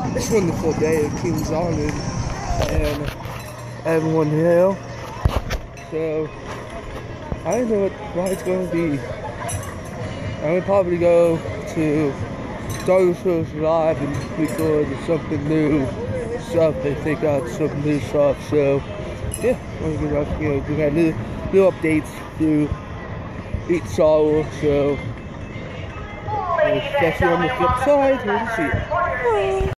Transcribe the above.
It's a wonderful day at Kings Island and everyone here. So I don't know what ride's going to be. I'm going to probably go to Dinosaurs Live and record something new stuff. They think out some new stuff. So yeah, I'm going to do that new updates through each song. So catch you on the flip side. We'll see you.